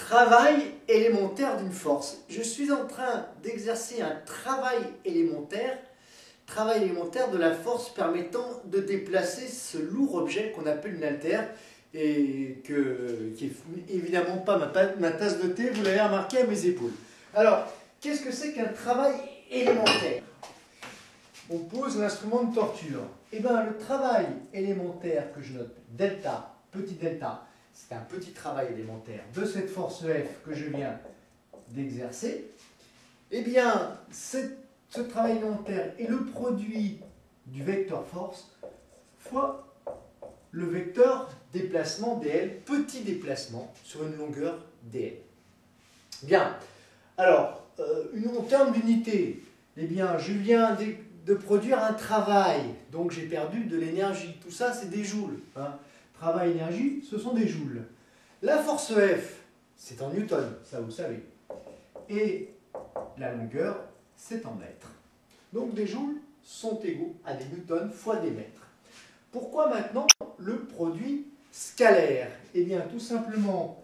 Travail élémentaire d'une force. Je suis en train d'exercer un travail élémentaire de la force permettant de déplacer ce lourd objet qu'on appelle une haltère et qui n'est évidemment pas ma tasse de thé, vous l'avez remarqué à mes épaules. Alors, qu'est-ce que c'est qu'un travail élémentaire? On pose l'instrument de torture. Eh bien, le travail élémentaire que je note, delta, petit delta, c'est un petit travail élémentaire de cette force F que je viens d'exercer. Eh bien, ce travail élémentaire est le produit du vecteur force fois le vecteur déplacement dl, petit déplacement sur une longueur dl. Bien, alors, en termes d'unité, eh bien, je viens de produire un travail, donc j'ai perdu de l'énergie. Tout ça, c'est des joules. Hein. Travail, énergie, ce sont des joules. La force F, c'est en newton, ça vous le savez. Et la longueur, c'est en mètres. Donc des joules sont égaux à des newtons fois des mètres. Pourquoi maintenant le produit scalaire? Eh bien, tout simplement,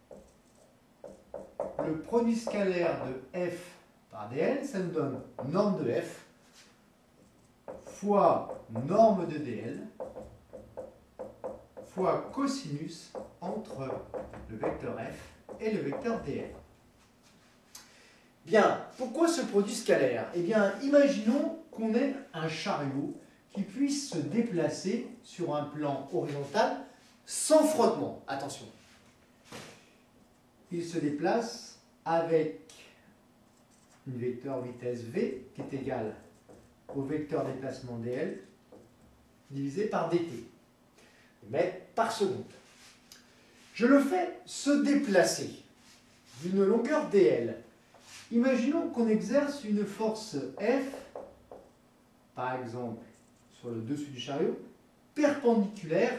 le produit scalaire de F par dl, ça nous donne norme de F fois norme de dl fois cosinus entre le vecteur f et le vecteur dl. Bien, pourquoi ce produit scalaire? Eh bien, imaginons qu'on ait un chariot qui puisse se déplacer sur un plan horizontal sans frottement. Attention. Il se déplace avec une vecteur vitesse v qui est égale au vecteur déplacement dl divisé par dt. Mètres par seconde. Je le fais se déplacer d'une longueur dl. Imaginons qu'on exerce une force F, par exemple sur le dessus du chariot, perpendiculaire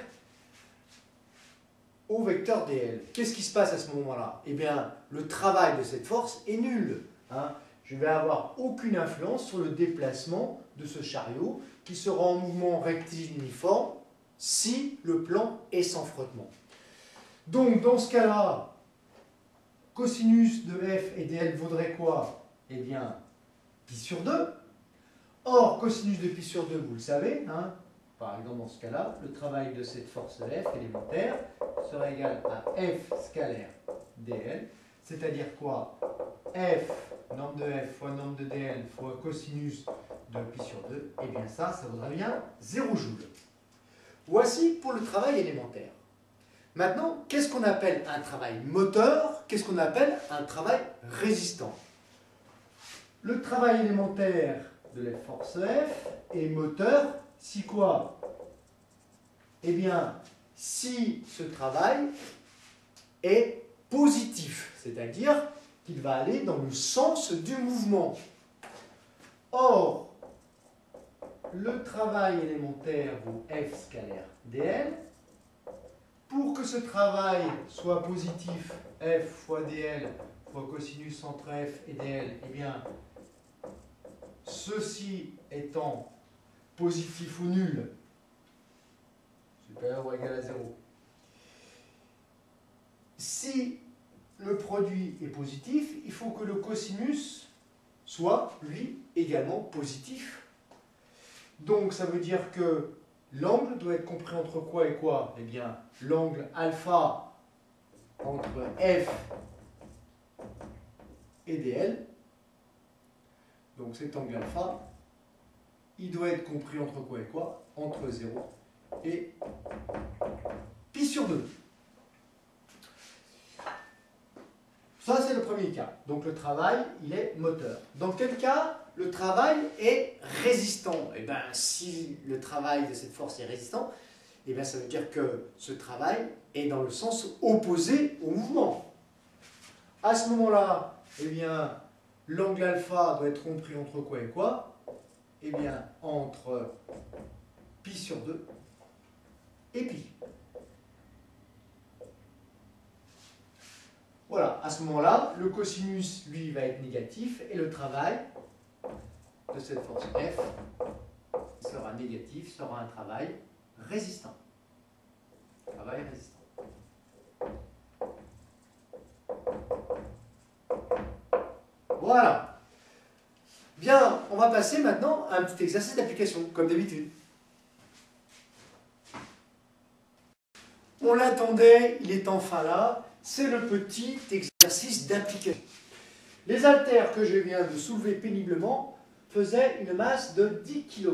au vecteur dl. Qu'est-ce qui se passe à ce moment-là? Eh bien, le travail de cette force est nul. Hein. Je ne vais avoir aucune influence sur le déplacement de ce chariot qui sera en mouvement rectiligne uniforme si le plan est sans frottement. Donc, dans ce cas-là, cosinus de f et dl vaudrait quoi? Eh bien, pi sur 2. Or, cosinus de pi sur 2, vous le savez, hein, par exemple dans ce cas-là, le travail de cette force f élémentaire sera égal à f scalaire dl, c'est-à-dire quoi? F, norme de f fois norme de dl fois cosinus de pi sur 2, et bien ça vaudrait bien 0 joule. Voici pour le travail élémentaire. Maintenant, qu'est-ce qu'on appelle un travail moteur? Qu'est-ce qu'on appelle un travail résistant? Le travail élémentaire de la force F est moteur si quoi? Eh bien, si ce travail est positif, c'est-à-dire qu'il va aller dans le sens du mouvement. Or, le travail élémentaire vaut F scalaire dl. Pour que ce travail soit positif, F fois dl fois cosinus entre F et dl, eh bien, ceci étant positif ou nul, supérieur ou égal à 0. Si le produit est positif, il faut que le cosinus soit, lui, également positif. Donc, ça veut dire que l'angle doit être compris entre quoi et quoi? Eh bien, l'angle alpha entre F et dl. Donc, cet angle alpha, il doit être compris entre quoi et quoi? Entre 0 et pi sur 2. Ça, c'est le premier cas. Donc, le travail, il est moteur. Dans quel cas le travail est résistant? Eh bien, si le travail de cette force est résistant, eh bien, ça veut dire que ce travail est dans le sens opposé au mouvement. À ce moment-là, eh bien, l'angle alpha doit être compris entre quoi et quoi? Eh bien, entre pi sur 2 et pi. Voilà, à ce moment-là, le cosinus, lui, va être négatif et le travail de cette force F sera négatif, sera un travail résistant. Travail résistant. Voilà. Bien, on va passer maintenant à un petit exercice d'application, comme d'habitude. On l'attendait, il est enfin là. C'est le petit exercice d'application. Les haltères que je viens de soulever péniblement faisaient une masse de 10 kg.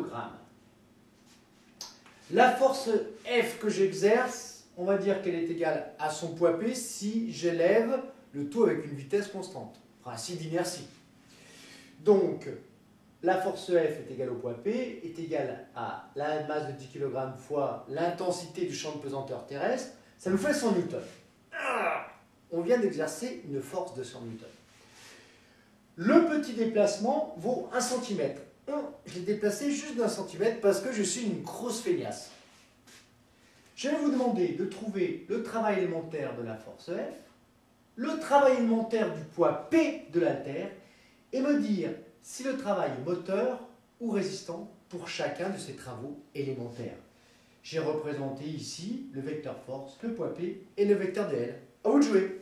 La force F que j'exerce, on va dire qu'elle est égale à son poids P si j'élève le tout avec une vitesse constante, principe d'inertie. Donc, la force F est égale au poids P, est égale à la masse de 10 kg fois l'intensité du champ de pesanteur terrestre. Ça nous fait 100 newtons. On vient d'exercer une force de 100 newtons. Le petit déplacement vaut 1 cm. Je l'ai déplacé juste d'1 cm parce que je suis une grosse feignasse. Je vais vous demander de trouver le travail élémentaire de la force F, le travail élémentaire du poids P de l'haltère et me dire si le travail est moteur ou résistant pour chacun de ces travaux élémentaires. J'ai représenté ici le vecteur force, le poids P et le vecteur dl. À vous de jouer.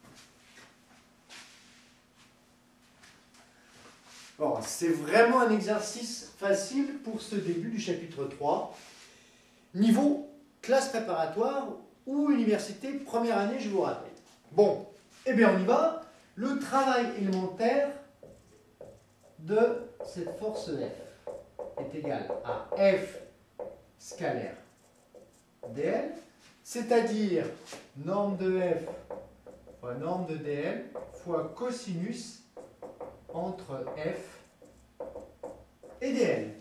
Bon, c'est vraiment un exercice facile pour ce début du chapitre 3. Niveau classe préparatoire ou université, première année, je vous rappelle. Bon, eh bien on y va. Le travail élémentaire de cette force F est égal à F scalaire dl, c'est-à-dire norme de F fois norme de dl fois cosinus entre F et dl.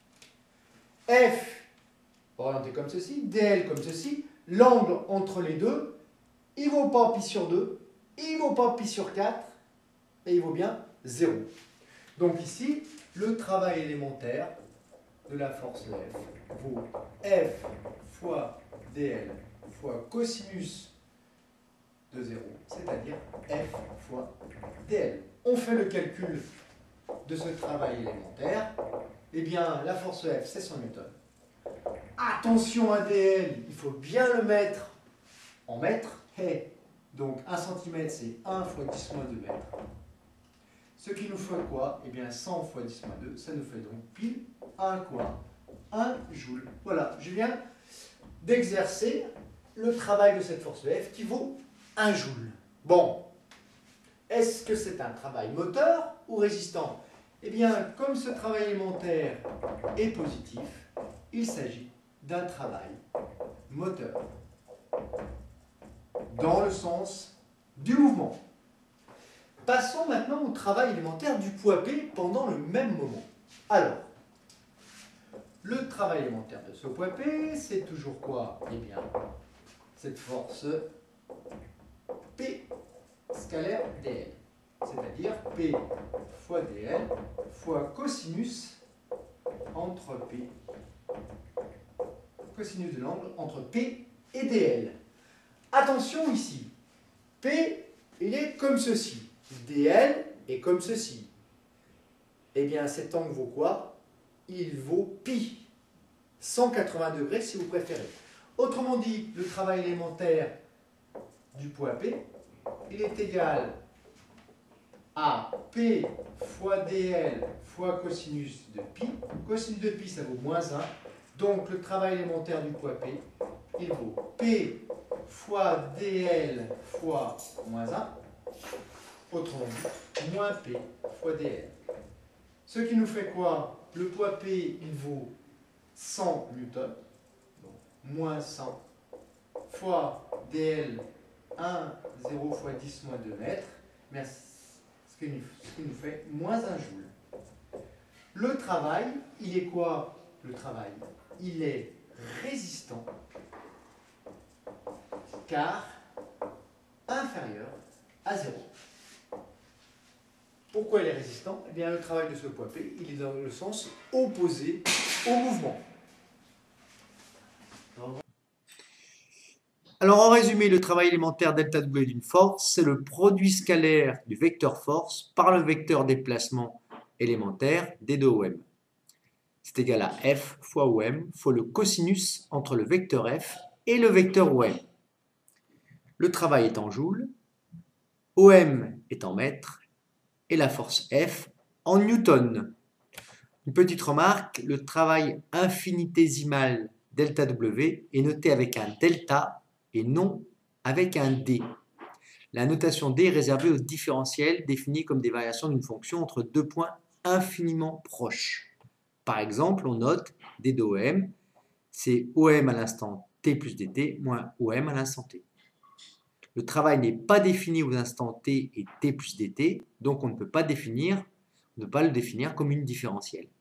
F orienté comme ceci, dl comme ceci, l'angle entre les deux, il vaut pas pi sur 2, il vaut pas pi sur 4, et il vaut bien 0. Donc ici, le travail élémentaire de la force F vaut F fois dl fois cosinus de 0, c'est-à-dire F fois dl. On fait le calcul de ce travail élémentaire. Eh bien, la force F, c'est 100 newtons. Attention à dl, il faut bien le mettre en mètres. Donc 1 cm, c'est 1 fois 10 moins 2 mètres. Ce qui nous fait quoi? Eh bien, 100 fois 10 moins 2, ça nous fait donc pile 1 quoi? 1 joule. Voilà, je viens d'exercer le travail de cette force F qui vaut 1 joule. Bon, est-ce que c'est un travail moteur ou résistant? Eh bien, comme ce travail élémentaire est positif, il s'agit d'un travail moteur dans le sens du mouvement. Passons maintenant au travail élémentaire du poids P pendant le même moment. Alors, le travail élémentaire de ce poids P, c'est toujours quoi? Eh bien, cette force P scalaire dl, c'est-à-dire P fois dl fois cosinus entre P, cosinus de l'angle entre P et dl. Attention ici, P, il est comme ceci, dl est comme ceci. Eh bien, cet angle vaut quoi? Il vaut pi, 180 degrés si vous préférez. Autrement dit, le travail élémentaire du poids P, il est égal à P fois dl fois cosinus de pi. Cosinus de pi, ça vaut moins 1. Donc, le travail élémentaire du poids P, il vaut P fois dl fois moins 1. Autrement dit, moins P fois dl. Ce qui nous fait quoi? Le poids P, il vaut 100 newtons. Donc, moins 100 fois dl 1, 0 fois 10 moins 2 mètres. Merci. Ce qui nous fait moins 1 joule. Le travail, il est quoi? Le travail, il est résistant car inférieur à 0. Pourquoi il est résistant? Eh bien, le travail de ce poids P, il est dans le sens opposé au mouvement. Alors, en résumé, le travail élémentaire delta W d'une force, c'est le produit scalaire du vecteur force par le vecteur déplacement élémentaire d de OM. C'est égal à F fois OM fois le cosinus entre le vecteur F et le vecteur OM. Le travail est en joules, OM est en mètres et la force F en newton. Une petite remarque, le travail infinitésimal delta W est noté avec un delta et non avec un D. La notation D est réservée aux différentiels définis comme des variations d'une fonction entre deux points infiniment proches. Par exemple, on note D de OM, c'est OM à l'instant T plus DT moins OM à l'instant T. Le travail n'est pas défini aux instants T et T plus DT, donc on ne peut pas le définir comme une différentielle.